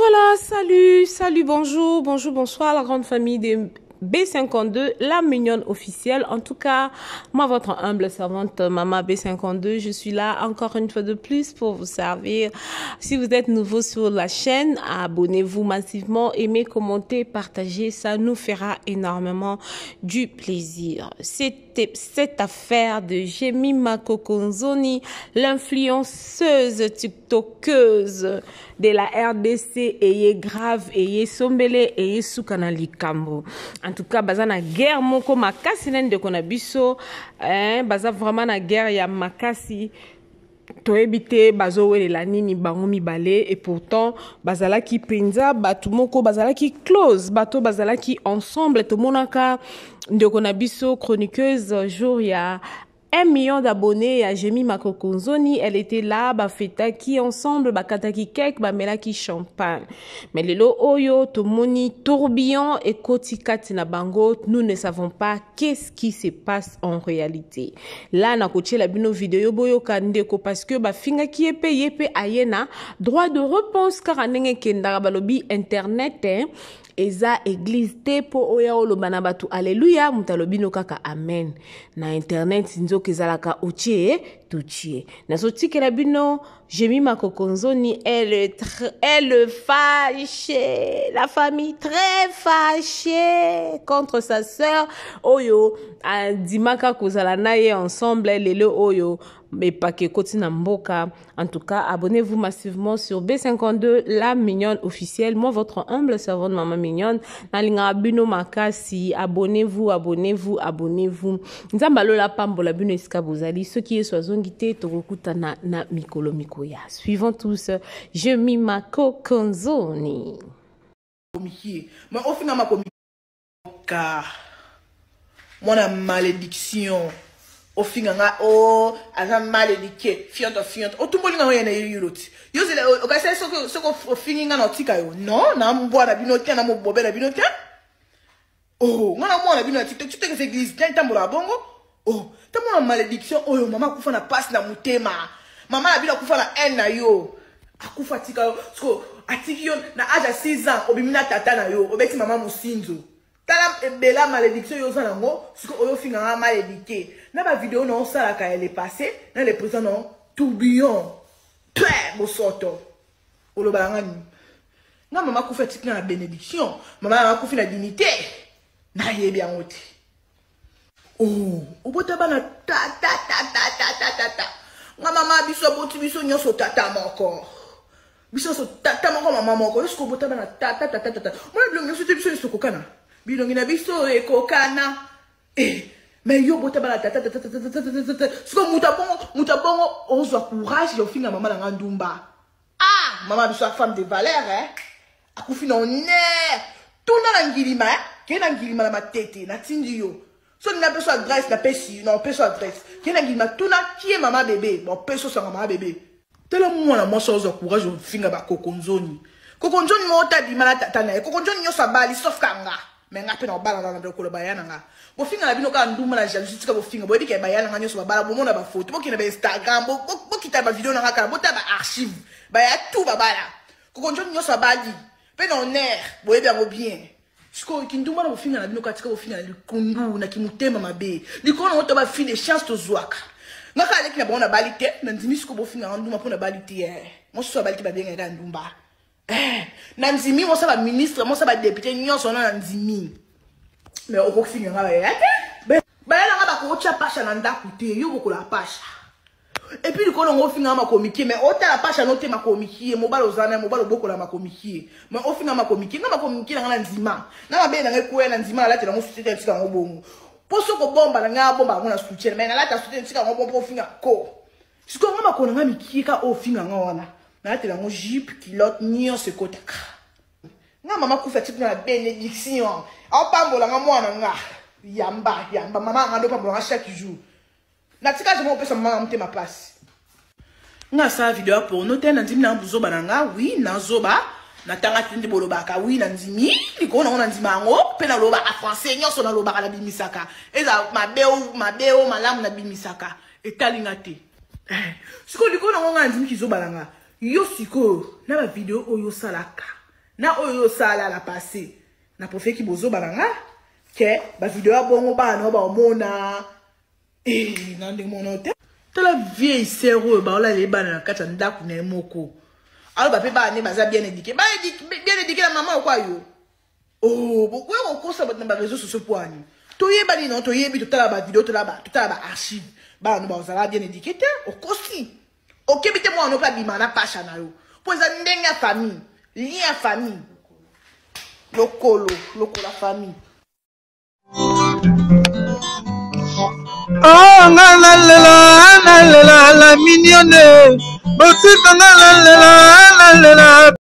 voilà, salut, bonjour, bonsoir la grande famille des B52, la mignonne officielle. En tout cas, moi, votre humble servante, Maman B52, je suis là encore une fois de plus pour vous servir. Si vous êtes nouveau sur la chaîne, abonnez-vous massivement, aimez, commentez, partagez, ça nous fera énormément du plaisir. C'était cette affaire de Jemima Kokonzoni, l'influenceuse tiktokeuse de la RDC, et grave, et sombele, et soukanali kambo. En tout cas, baza na guerre moko makasi nende konabiso, baza vraiment na guerre ya makasi. Toebite bazo wele la nini bango mibale, et pourtant bazala ki penza batu moko bazala ki close bato bazala ki ensemble. To monaka ndeko na biso chroniqueuse jour ya 1 million d'abonnés à Jemima Kokonzoni, elle était là, feta qui ensemble, kataki kek, mela ki champagne. Mais lelo oyo, tomoni tourbillon et kotikati na bango, nous ne savons pas qu'est-ce qui se passe en réalité. Là, na koche la bino vidéo boyo kandeko parce que finga ki yepe ayena droit de réponse car anenge kendara balobi internet eza église te po oya olobana batu alléluia mutalobino kaka amen na internet nzo kezalaka ochie tuchie na sotike la bino Jemima Kokonzoni elle fâchée, la famille très fâchée contre sa sœur oyo dimaka kozala naye ensemble lelo oyo mais pas que kotina mboka. En tout cas, abonnez-vous massivement sur B52, la mignonne officielle. Moi, votre humble servante Maman Mignonne. Nalinga bino makasi. Abonnez-vous. Nzambalo la pambo la bino eska bozali. Ce qui est soazongite tokokuta na mikolo mikoya. Suivons tous Jemima Kokonzoni. Mais au final, ma communication, mon malédiction. Au final, a malédiqué, fiante, oh, tout le monde est yuroti. Yo, c'est le, ok, c'est ce qu'on finit dans notre tika, non, n'a m'boire la binotia, n'a m'boire la binotia. Oh, on a moins la binotia, tu te fais église, tiens, t'as mon bongo. Oh, t'as mon malédiction, oh, maman, koufa na passe na mutema. Maman, la bino koufa na haine na yo. A koufa tika yo, sko, atiki yo, na âge à 6 ans, obimina tata na yo, obeti maman musinzo. T'as la malédiction, yo, ça nango, sko, oyo finga malédiqué. Dans ma vidéo, non, ça, là, quand elle est passée, dans les présents, non, tourbillon. Très beau sorto. Ou le balangani. Non, maman, kou fait la bénédiction. Maman, kou fait la dignité. Na yé bien oti. Oh, ou bote bana ta. Nga maman, biso boti, biso nyoso tata encore. Biso so tata encore, maman encore. Est-ce que bote bana ta. Moi, le biso te biso biso kokana. Bilongina biso e kokana. Mais yo bote bala tata siko mutabongo on soit courage yo finga maman na ndumba. Ah maman biso femme de valeur akufina honneur tout na ngilima ke na ngilima na matete na tindi yo so na peso adresse na pesi non peso adresse ke na ngilima tout na qui est maman bébé bon peso sa maman bébé tellement moi na moi so courage yo finga ba Kokonzoni mo ta di mala tata na Kokonzoni yo sabali sauf kanga mais ngape na bala na ndoko bayana nga bo finga la bino ka nduma na jalousie tika bo finga bo dike bayana nga nyoso babala bo mona ba photo bo kina ba Instagram bo kita ba video na nga kala bo ta ba archive ba ya tout babala Kokonzoni nyoso babali pe na honneur bo yebi ngo bien siko kinduma na bo finga na bino ka tika bo finga na kundu na kimutema mabe likona woto ba fi de chance to zwaka nga ka leki na bo na balite na ndimi siko bo finga nduma po na balite mo so balite ba benga ga ndumba Nanzimi, moi ça va ministre, moi ça va député, nous sommes Nanzimi. Mais au final, on va y aller. Ben là, on va coacher pas chananda coûter, yo beaucoup la pâche. Et puis, quand on va finir ma comique, mais autant la pâche à noter ma comique, mon bal aux années, mon bal beaucoup la ma comique. Mais au final, ma comique, non ma comique dans Nanzima. Non ma bien dans le coin Nanzima, là, tu as mon soutien de ça en bon. Pour ce que bombe, la bombe, on a soutien, mais là, tu as soutien de ça en bon pour finir co. Ce qu'on va connaître, mais qui est au final, on a. Là, tu as mon jupe, kilote, nion, ce côté. Non, maman, kou fait la bénédiction. En pambola, moi, yamba, maman, on a pas chaque jour. Na tika, je m'en peux maman monter ma place. Na sa vidéo pour noter, na dimi na buzo bananga, oui, na zoba, na tanga tindi bolobaka, oui, na dimi, liko na ndimango, pe na loba a français, nyoso na loba la bimisaka. Eza mabeo, malamu na bimisaka. Et talingate. Siko liko na ndimi kizo bananga. Yo siko na ba vidéo oyo salaka Na oyo sala la passé. Na profé ki bozo bananga. Que ba vidéo a bongo ba no ba omona. Nan de monote. La vieille sœur ba ola le ba na kata ndaku na moko. Alors ba pe ba ne baza bien éduqué. Bien éduqué la maman quoi yo. Oh, pourquoi on cause sur les réseaux sociaux pour nous? Toye ba ni non toye bi tout la ba vidéo tout la ba archive. Ba no ba osala bien éduqué te o kosi. OK bité moi on pas bima na pacha na yo. Pour za ndenga famille, lien famille. Lokolo la famille. Oh, la mignonne. Boutique, la